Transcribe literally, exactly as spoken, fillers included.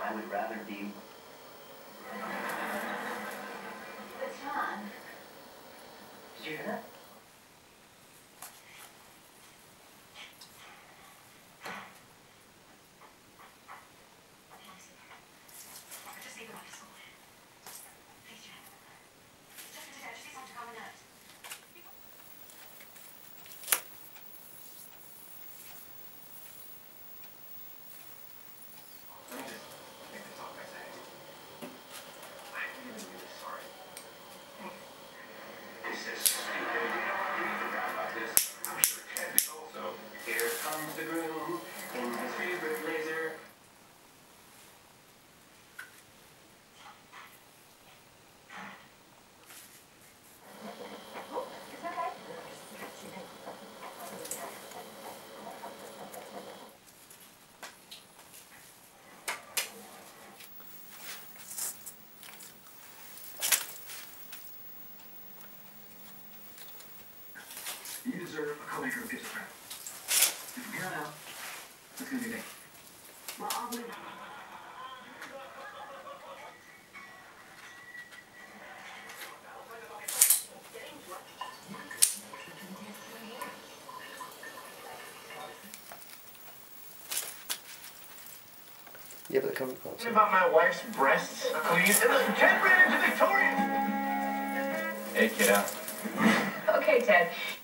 I would rather be... But John... Did you hear that? The groom in his favorite blazer. Oh, is that right? You deserve a co-maker of gift of credit. And from here on out, it's gonna be big. Well, I'll wait. Yeah, but the cover calls. About my wife's breasts, clean, and listen, Ted ran into Victoria. Hey, kiddo. Okay, Ted.